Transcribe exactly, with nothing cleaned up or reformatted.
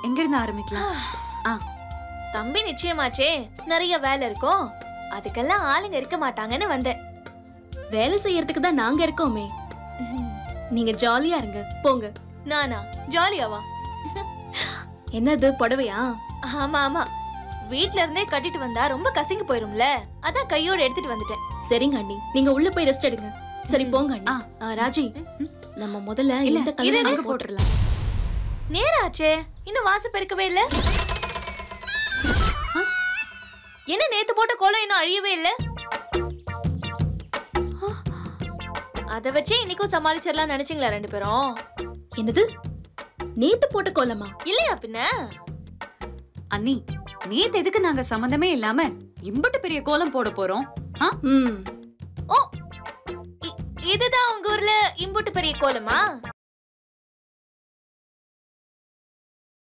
எங்க இருந்து ஆரம்பிக்கலாம்? ஆ, தம்பி நிச்சயமாச்சே, நிறைய வேலை இருக்கும், அதுக்கெல்லாம் ஆளுங்க இருக்க மாட்டாங்கன்னு வந்தேன். வேலை செய்யறதுக்கு தான் நாங்க இருக்கோமே. நீங்க ஜாலியா இருங்க போங்க. நானா ஜாலியாவா? என்னது புடவையா? ஆமா ஆமா, வீட்ல இருந்தே கட்டிட்டு வந்தா ரொம்ப கசங்கி போயிரும்ல, அதான் கையோட எடுத்துட்டு வந்துட்டேன். சரிங்க அண்ணி, நீங்க உள்ள போய் ரெஸ்ட் எடுங்க. சரி போங்க அண்ணி. ஆ, ராஜி, நம்ம முதல்ல இந்த கலர் அங்க போட்டுறலாம். நேராச்சே, இன்னும் வாச பெருக்கவே இல்ல. என்ன நேத்து போட்ட கோலம் இன்னும் அழியவே இல்ல? அத வச்சே இன்னைக்கும் சமாளிச்சிடலாம் நினைச்சீங்களா ரெண்டு பேரும்? என்னது, நேத்து போட்ட கோலமா? இல்லையா பின்ன? அண்ணி, நேத்து எதுக்கு நாங்க சம்பந்தமே இல்லாம இம்பட்டு பெரிய கோலம் போட போறோம்? ஓ, இதுதான் உங்க ஊர்ல இம்புட்டு பெரிய கோலமா?